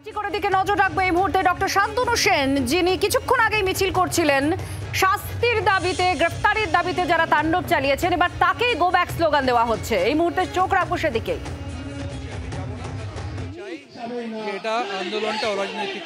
করে দিকে নজর রাখবো এই মুহূর্তে ডক্টর শান্তনু সেন, যিনি কিছুক্ষণ আগেই মিছিল করছিলেন শাস্তির দাবিতে, গ্রেফতারির দাবিতে যারা তাণ্ডব চালিয়েছেন, এবার তাকেই গো ব্যাক স্লোগান দেওয়া হচ্ছে। এই মুহূর্তে চোখ রাখবো সেদিকে। এটা आंदोलनটা राजनीतिक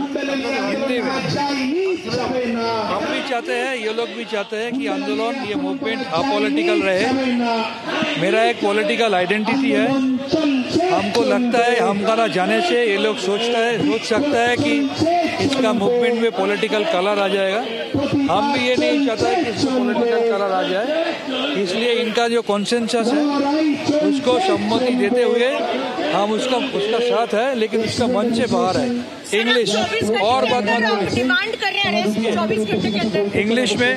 हम भी चाहते हैं, ये लोग भी चाहते हैं कि आंदोलन, ये मूवमेंट अपॉलिटिकल रहे। मेरा एक पॉलिटिकल आइडेंटिटी है। हमको लगता है हमारा जाने से ये लोग सोच सकता है कि इसका मूवमेंट में पॉलिटिकल कलर आ जाएगा। हम भी ये नहीं चाहता है कि इसको पॉलिटिकल कलर आ जाए, इसलिए इनका जो कॉन्सेंसस है उसको सम्मति देते हुए हम उसका साथ है, लेकिन उसका मन से बाहर है। इंग्लिश और बात डिमांड कर रहे हैं 24 घंटे के अंदर इंग्लिश में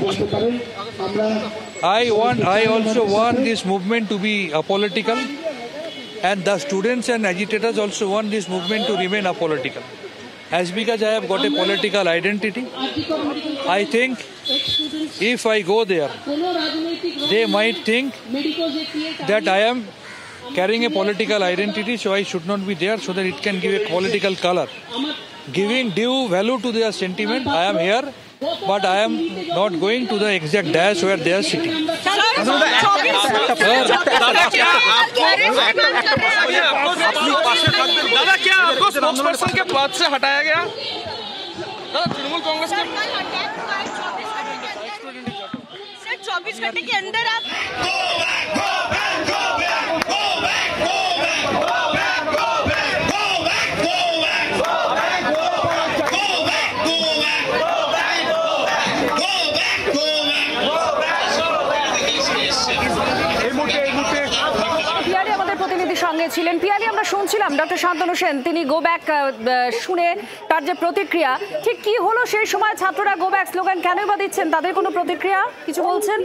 I also want this movement to be apolitical, and the students and agitators also want this movement to remain apolitical. As because I have got a political identity, I think if I go there, they might think that I am carrying a political identity, so I should not be there, so that it can give a political color. Giving due value to their sentiment, I am here, but I am not going to the exact dash where they are sitting. दादा, क्या आपको spokesperson के पद से हटाया गया? तृणमूल कांग्रेस के 24 घंटे के अंदर आप সঙ্গে ছিলেন পিয়ালি। আমরা শুনছিলাম ডক্টর শান্তনু সেন, তিনি গো ব্যাক শুনে তার যে প্রতিক্রিয়া, ঠিক কি হলো সেই সময়? ছাত্ররা গো ব্যাক স্লোগান কেন বা দিচ্ছেন, তাদের কোনো প্রতিক্রিয়া কিছু বলছেন?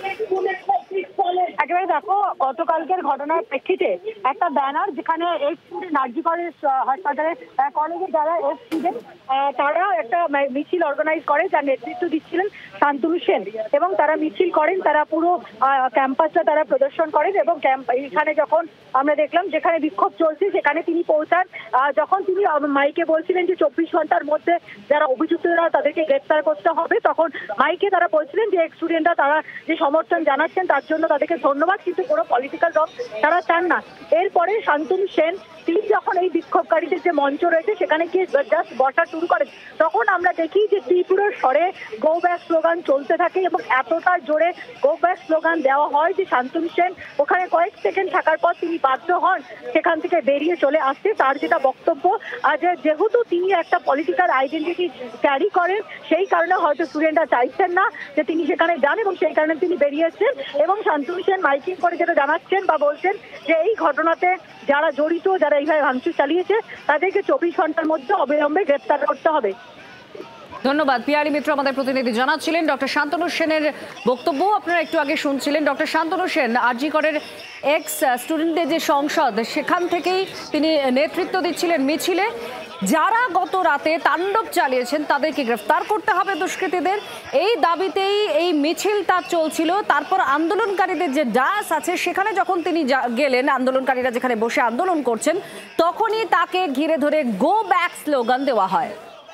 একেবারে দেখো, গতকালকের ঘটনার প্রেক্ষিতে একটা ব্যানার, যেখানে এই স্টুডেন্ট আরজি কলেজ হাসপাতালে কলেজের যারা স্টুডেন্ট, তারা একটা মিছিল অর্গানাইজ করে, যার নেতৃত্ব দিচ্ছিলেন শান্তনু সেন, এবং তারা মিছিল করেন, তারা পুরো ক্যাম্পাসটা তারা প্রদর্শন করেন, এবং এখানে যখন আমরা দেখলাম যেখানে বিক্ষোভ চলছে সেখানে তিনি পৌঁছান। যখন তিনি মাইকে বলছিলেন যে 24 ঘন্টার মধ্যে যারা অভিযুক্তরা তাদেরকে গ্রেফতার করতে হবে, তখন মাইকে তারা বলছিলেন যে স্টুডেন্টরা তারা যে সমর্থন জানাচ্ছেন তার জন্য তাদেরকে ধন্যবাদ, কিন্তু কোনো পলিটিক্যাল দল তারা চান না। এরপরে শান্তনু সেন তিনি যখন এই বিক্ষোভকারীদের যে মঞ্চ রয়েছে সেখানে গিয়ে জাস্ট বসা শুরু করেন, তখন আমরা দেখি যে ত্রিপুরার স্বরে গো ব্যাক স্লোগান চলতে থাকে, এবং এতটা জোরে গো ব্যাক স্লোগান দেওয়া হয় যে শান্তনু সেন ওখানে কয়েক সেকেন্ড থাকার পর তিনি বাধ্য হন সেখান থেকে বেরিয়ে চলে আসতে। তার যেটা বক্তব্য, যেহেতু তিনি একটা পলিটিক্যাল আইডেন্টিটি ক্যারি করেন, সেই কারণে হয়তো স্টুডেন্টরা চাইছেন না যে তিনি সেখানে যান, এবং সেই কারণে তিনি বেরিয়েছেন। এবং শান্তনু সেন মাইকিং করে যেটা জানাচ্ছেন বা বলছেন যে এই ঘটনাতে যারা জড়িত, যারা এইভাবে ভাঙচুর চালিয়েছে, তাদেরকে 24 ঘন্টার মধ্যে অবিলম্বে গ্রেফতার করতে হবে। ধন্যবাদ। পিয়ালি মিত্র আমাদের প্রতিনিধি জানাচ্ছিলেন ডক্টর শান্তনু সেনের বক্তব্য। আপনারা একটু আগে শুনছিলেন ডক্টর শান্তনু সেন আরজি করের এক্স স্টুডেন্টদের যে সংসদ, সেখান থেকেই তিনি নেতৃত্ব দিচ্ছিলেন মিছিলে। যারা গত রাতে তাণ্ডব চালিয়েছেন তাদেরকে গ্রেফতার করতে হবে দুষ্কৃতীদের, এই দাবিতেই এই মিছিলটা চলছিল। তারপর আন্দোলনকারীদের যে ডায়াস আছে সেখানে যখন তিনি গেলেন, আন্দোলনকারীরা যেখানে বসে আন্দোলন করছেন, তখনই তাকে ঘিরে ধরে গো ব্যাক স্লোগান দেওয়া হয়।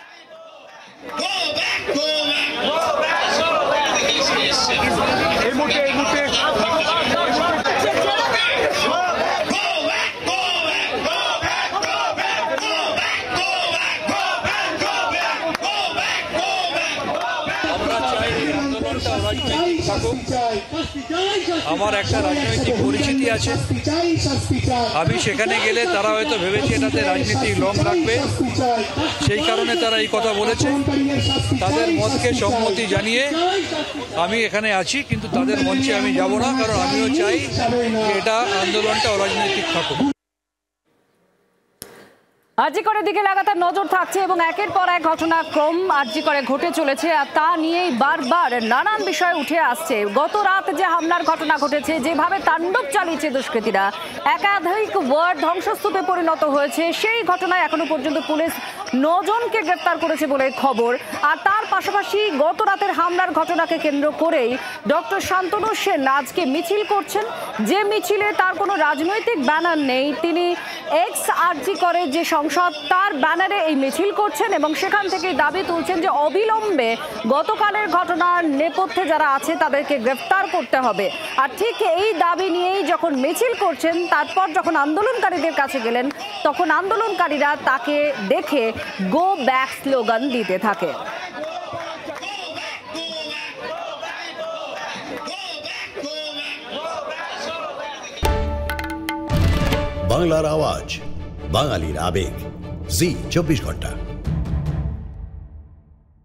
আমার একটা রাজনৈতিক পরিচিতি আছে, আমি সেখানে গেলে তারা হয়তো ভেবেছে এটাতে রাজনীতি লং রাখবে, সেই কারণে তারা এই কথা বলেছে। তাদের মতকে সম্মতি জানিয়ে আমি এখানে আছি, কিন্তু তাদের মঞ্চে আমি যাব না, কারণ আমিও চাই যে এটা আন্দোলনটা অরাজনৈতিক থাকুক। আরজি করের দিকে লাগাতার নজর থাকছে, এবং একের পর এক ঘটনাক্রম আরজি করে ঘটে চলেছে, আর তা নিয়েই বারবার নানান বিষয় উঠে আসছে। গত রাত যে হামলার ঘটনা ঘটেছে, যেভাবে তাণ্ডব চালিয়েছে দুষ্কৃতীরা, একাধিক ওয়ার্ড ধ্বংসস্তূপে পরিণত হয়েছে, সেই ঘটনায় এখনো পর্যন্ত পুলিশ 9 জনকে গ্রেফতার করেছে বলে খবর। আর তার পাশাপাশি গত রাতের হামলার ঘটনাকে কেন্দ্র করেই ডক্টর শান্তনু সেন আজকে মিছিল করছেন, যে মিছিলে তার কোনো রাজনৈতিক ব্যানার নেই। তিনি এক্স আরজি করে যে সংসদ তার ব্যানারে এই মিছিল করছেন এবং সেখান থেকে দাবি তুলছেন যে অবিলম্বে গতকালের ঘটনার নেপথ্যে যারা আছে তাদেরকে গ্রেফতার করতে হবে। আর ঠিক এই দাবি নিয়েই যখন মিছিল করছেন, তারপর যখন আন্দোলনকারীদের কাছে গেলেন, তখন আন্দোলনকারীরা তাকে দেখে গো ব্যাক স্লোগান দিতে থাকে। বাংলার আওয়াজ, বাঙালির আবেগ, জি 24 ঘন্টা।